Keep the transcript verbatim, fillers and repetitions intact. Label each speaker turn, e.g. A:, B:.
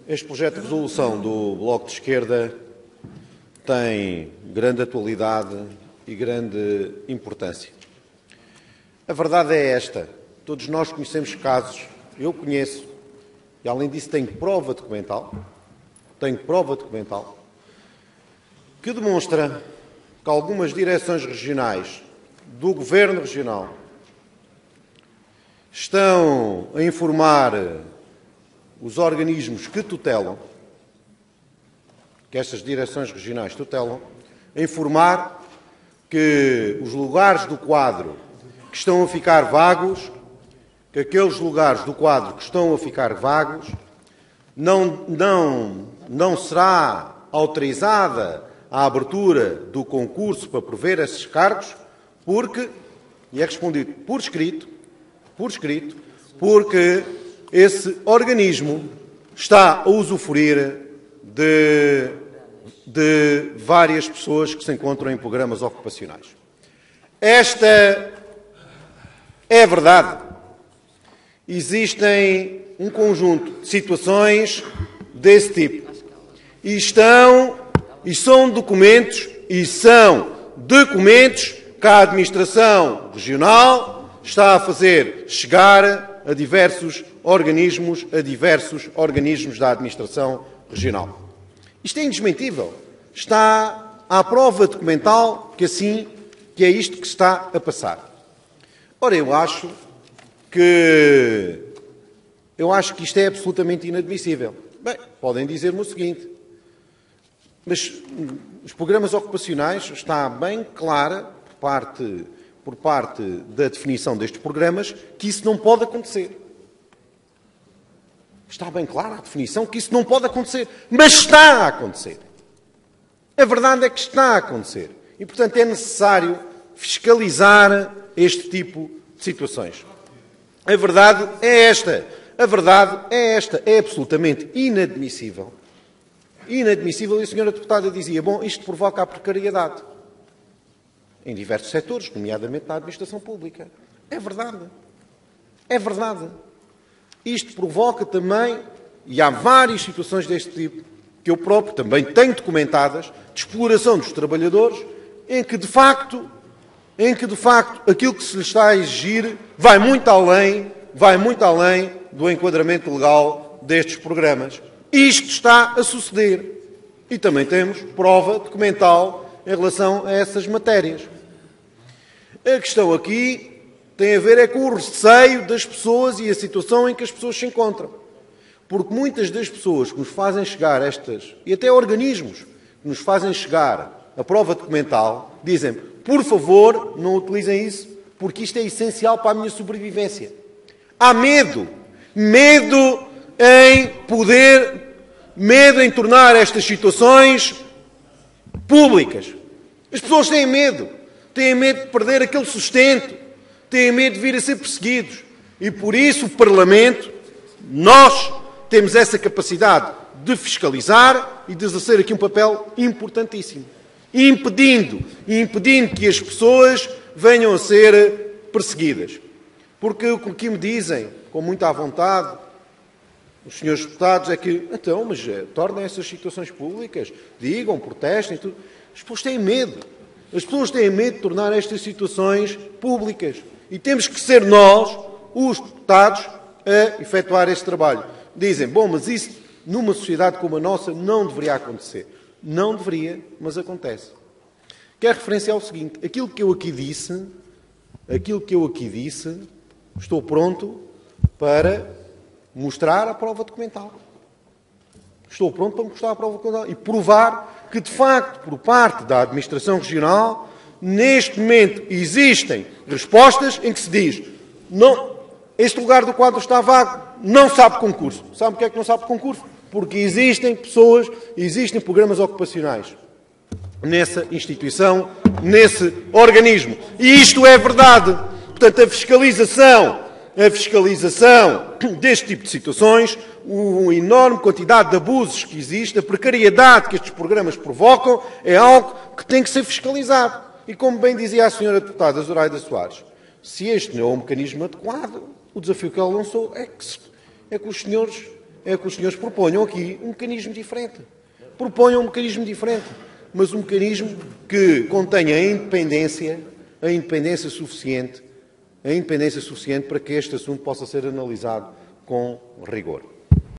A: Este projeto de resolução do Bloco de Esquerda tem grande atualidade e grande importância. A verdade é esta. Todos nós conhecemos casos, eu conheço, e além disso tenho prova documental, tenho prova documental, que demonstra que algumas direções regionais do Governo Regional estão a informar os organismos que tutelam, que estas direções regionais tutelam, a informar que os lugares do quadro que estão a ficar vagos, que aqueles lugares do quadro que estão a ficar vagos, não, não, não será autorizada a abertura do concurso para prover esses cargos, porque, e é respondido por escrito, por escrito, porque esse organismo está a usufruir de, de várias pessoas que se encontram em programas ocupacionais. Esta é a verdade. Existem um conjunto de situações desse tipo. E estão, e são documentos, e são documentos que a Administração Regional está a fazer chegar a diversos organismos, a diversos organismos da Administração Regional. Isto é indesmentível. Está à prova documental que assim, que é isto que está a passar. Ora, eu acho que eu acho que isto é absolutamente inadmissível. Bem, podem dizer-me o seguinte, mas os programas ocupacionais está bem clara por parte, por parte da definição destes programas que isso não pode acontecer. Está bem clara a definição que isso não pode acontecer, mas está a acontecer. A verdade é que está a acontecer. E, portanto, é necessário fiscalizar este tipo de situações. A verdade é esta. A verdade é esta. É absolutamente inadmissível. Inadmissível. E a senhora deputada dizia, bom, isto provoca a precariedade em diversos setores, nomeadamente na administração pública. É verdade. É verdade. Isto provoca também, e há várias situações deste tipo, que eu próprio também tenho documentadas, de exploração dos trabalhadores, em que, de facto, em que, de facto, aquilo que se lhe está a exigir vai muito além, vai muito além do enquadramento legal destes programas. Isto está a suceder. E também temos prova documental em relação a essas matérias. A questão aqui tem a ver é com o receio das pessoas e a situação em que as pessoas se encontram. Porque muitas das pessoas que nos fazem chegar estas, e até organismos que nos fazem chegar a prova documental, dizem, por favor, não utilizem isso, porque isto é essencial para a minha sobrevivência. Há medo. Medo em poder, medo em tornar estas situações públicas. As pessoas têm medo. Têm medo de perder aquele sustento. Têm medo de vir a ser perseguidos. E por isso o Parlamento, nós temos essa capacidade de fiscalizar e de exercer aqui um papel importantíssimo. Impedindo, impedindo que as pessoas venham a ser perseguidas. Porque o que aqui me dizem, com muita vontade, os senhores deputados, é que, então, mas tornem essas situações públicas, digam, protestem, tudo. As pessoas têm medo. As pessoas têm medo de tornar estas situações públicas. E temos que ser nós, os deputados, a efetuar este trabalho. Dizem, bom, mas isso, numa sociedade como a nossa, não deveria acontecer. Não deveria, mas acontece. Quero referenciar o seguinte, aquilo que eu aqui disse, aquilo que eu aqui disse, estou pronto para mostrar a prova documental. Estou pronto para mostrar a prova documental e provar que, de facto, por parte da Administração Regional, neste momento existem respostas em que se diz não, este lugar do quadro está vago, não sabe concurso. Sabe porque é que não sabe concurso? Porque existem pessoas, existem programas ocupacionais nessa instituição, nesse organismo. E isto é verdade. Portanto, a fiscalização, a fiscalização deste tipo de situações, a enorme quantidade de abusos que existe, a precariedade que estes programas provocam, é algo que tem que ser fiscalizado. E como bem dizia a senhora deputada Zoraida Soares, se este não é um mecanismo adequado, o desafio que ela lançou é que, é que os senhores é que os senhores proponham aqui um mecanismo diferente. Proponham um mecanismo diferente, mas um mecanismo que contenha a independência, a independência suficiente, a independência suficiente para que este assunto possa ser analisado com rigor.